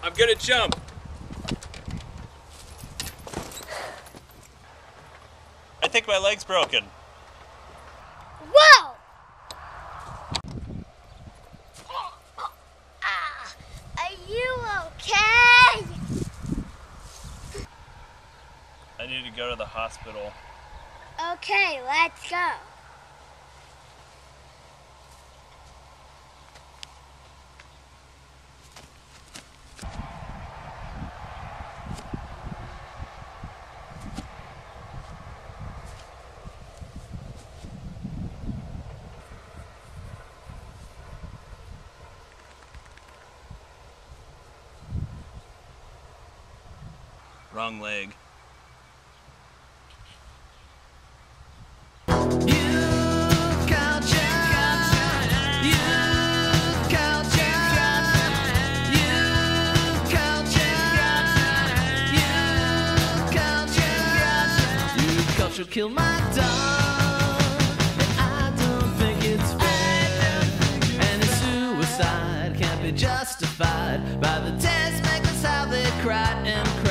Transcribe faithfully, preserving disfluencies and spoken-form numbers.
I'm gonna jump. I think my leg's broken. Whoa! Ah, are you okay? I need to go to the hospital. Okay, let's go. Wrong leg. Kill my dog, and I don't think it's fair. Any suicide can't be justified by the tastemakers how they cried and cried.